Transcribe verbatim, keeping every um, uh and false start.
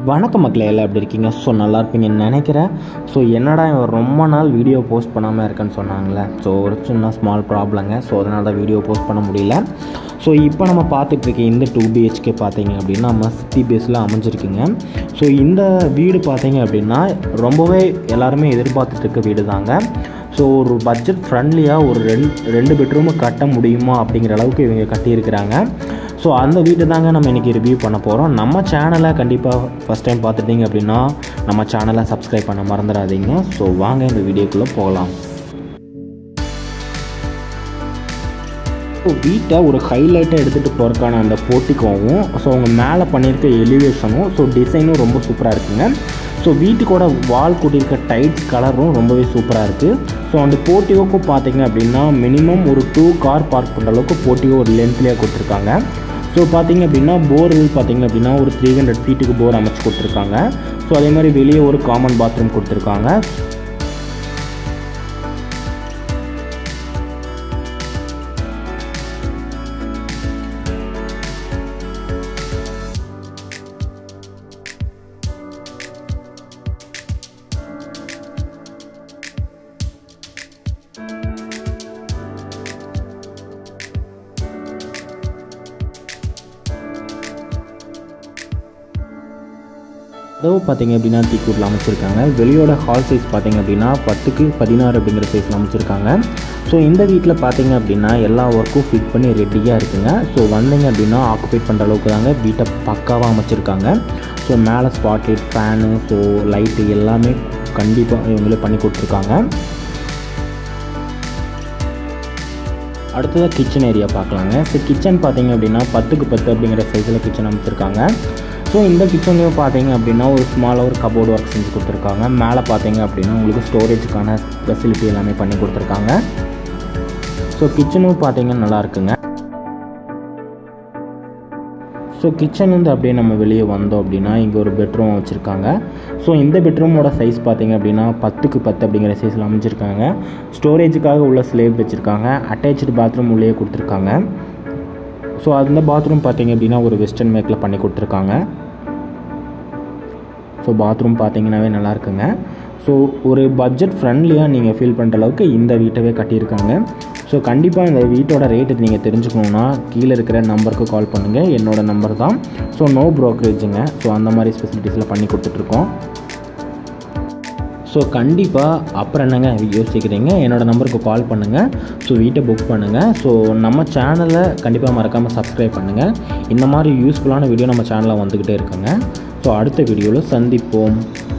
வணக்கம் மக்களே, எல்லாம் எப்படி இருக்கீங்க? ஸோ நல்லா இருப்பீங்கன்னு நினைக்கிறேன். ஸோ என்னடா இவன் ரொம்ப நாள் வீடியோ போஸ்ட் பண்ணாமல் இருக்கேன்னு சொன்னாங்களே. ஸோ ஒரு சின்ன ஸ்மால் ப்ராப்ளங்க. ஸோ அதனால் தான் வீடியோ போஸ்ட் பண்ண முடியல. ஸோ இப்போ நம்ம பார்த்துட்ருக்க இந்த டூ பிஹெச்கே பார்த்தீங்க அப்படின்னா நம்ம சிட்டி பேஸில் அமைஞ்சிருக்குங்க. ஸோ இந்த வீடு பார்த்தீங்க அப்படின்னா ரொம்பவே எல்லாருமே எதிர்பார்த்துட்ருக்க வீடு தாங்க. ஸோ ஒரு பட்ஜெட் ஃப்ரெண்ட்லியாக ஒரு ரெண்டு ரெண்டு பெட்ரூமு கட்ட முடியுமா அப்படிங்கிற அளவுக்கு இவங்க கட்டியிருக்கிறாங்க. ஸோ அந்த வீட்டு தாங்க நம்ம இன்றைக்கி ரிவ்யூ பண்ண போகிறோம். நம்ம சேனலை கண்டிப்பாக ஃபஸ்ட் டைம் பார்த்துட்டிங்க அப்படின்னா நம்ம சேனலை சப்ஸ்கிரைப் பண்ண மறந்துடாதீங்க. ஸோ வாங்க இந்த வீடியோக்குள்ளே போகலாம். ஸோ வீட்டை ஒரு ஹைலைட்டாக எடுத்துகிட்டு போகிறதுக்கான அந்த போர்ட்டிக்கோவும் ஸோ அவங்க மேலே பண்ணியிருக்க எலிவேஷனும் ஸோ டிசைனும் ரொம்ப சூப்பராக இருக்குங்க. ஸோ வீட்டுக்கோட வால் கூட்டியிருக்க டைல்ஸ் கலரும் ரொம்பவே சூப்பராக இருக்குது. ஸோ அந்த போர்ட்டிகோக்கும் பார்த்தீங்க அப்படின்னா மினிமம் ஒரு டூ கார் பார்க் பண்ணுற அளவுக்கு போர்ட்டிகோ ஒரு லென்த்லேயே கொடுத்துருக்காங்க. ஸோ பார்த்தீங்க அப்படின்னா போர் பார்த்தீங்க அப்படின்னா ஒரு த்ரீ ஹண்ட்ரட் ஃபீட்டுக்கு போர் அமைச்சு கொடுத்துருக்காங்க. ஸோ அதே மாதிரி வெளியே ஒரு காமன் பாத்ரூம் கொடுத்துருக்காங்க. கதவு பார்த்தீங்க அப்படின்னா தீக்கூட்டில் அமைச்சிருக்காங்க. வெளியோட ஹால் சைஸ் பார்த்தீங்க அப்படின்னா பத்துக்கு பதினாறு அப்படிங்கிற சைஸில் அமைச்சிருக்காங்க. ஸோ இந்த வீட்டில் பார்த்தீங்க அப்படின்னா எல்லா ஒர்க்கும் ஃபிட் பண்ணி ரெடியாக இருக்குங்க. ஸோ வந்தீங்க அப்படின்னா ஆக்குபேட் பண்ணுற அளவுக்கு தாங்க வீட்டை பக்காவாக அமைச்சிருக்காங்க. ஸோ மேலே spotlight, fan, so light எல்லாமே கண்டிப்பாக இவங்களே பண்ணி கொடுத்துருக்காங்க. அடுத்ததாக கிச்சன் ஏரியா பார்க்கலாங்க. ஸோ கிச்சன் பார்த்தீங்க அப்படின்னா பத்துக்கு பத்து அப்படிங்கிற சைஸில் கிச்சன் அமைச்சிருக்காங்க. ஸோ இந்த கிச்சன்லேயும் பார்த்தீங்க அப்படின்னா ஒரு ஸ்மாலாக ஒரு கபோர்டு ஒர்க் செஞ்சு கொடுத்துருக்காங்க. மேலே பார்த்தீங்க அப்படின்னா உங்களுக்கு ஸ்டோரேஜுக்கான ஃபெசிலிட்டி எல்லாமே பண்ணி கொடுத்துருக்காங்க. ஸோ கிச்சனும் பார்த்தீங்கன்னா நல்லா இருக்குங்க. ஸோ கிச்சன் வந்து அப்படியே நம்ம வெளியே வந்தோம் அப்படின்னா இங்கே ஒரு பெட்ரூம் வச்சுருக்காங்க. ஸோ இந்த பெட்ரூமோட சைஸ் பார்த்தீங்க அப்படின்னா பத்துக்கு பத்து அப்படிங்கிற சைஸில் அமைச்சிருக்காங்க. ஸ்டோரேஜுக்காக உள்ள ஸ்லேப் வச்சுருக்காங்க. அட்டாச்சு பாத்ரூம் உள்ளே கொடுத்துருக்காங்க. ஸோ அந்த பாத்ரூம் பார்த்தீங்க அப்படின்னா ஒரு வெஸ்டர்ன் மேக்கில் பண்ணி கொடுத்துருக்காங்க. ஸோ பாத்ரூம் பார்த்தீங்கன்னாவே நல்லா இருக்குங்க. ஸோ ஒரு பட்ஜெட் ஃப்ரெண்ட்லியாக நீங்கள் ஃபீல் பண்ணுற அளவுக்கு இந்த வீட்டவே கட்டியிருக்காங்க. ஸோ கண்டிப்பாக இந்த வீட்டோட ரேட்டு நீங்கள் தெரிஞ்சுக்கணுன்னா கீழே இருக்கிற நம்பருக்கு கால் பண்ணுங்கள். என்னோடய நம்பர் தான். So no ப்ரோக்கரேஜுங்க. ஸோ அந்த மாதிரி ஃபெசிலிட்டிஸில் பண்ணி கொடுத்துட்ருக்கோம். ஸோ கண்டிப்பாக அப்புறம் என்னங்க யோசிக்கிறீங்க, என்னோடய நம்பருக்கு கால் பண்ணுங்கள். ஸோ வீட்டை புக் பண்ணுங்கள். ஸோ நம்ம சேனலை கண்டிப்பாக மறக்காமல் சப்ஸ்கிரைப் பண்ணுங்கள். இந்த மாதிரி யூஸ்ஃபுல்லான வீடியோ நம்ம சேனலில் வந்துக்கிட்டே இருக்குங்க. ஸோ அடுத்த வீடியோவில் சந்திப்போம்.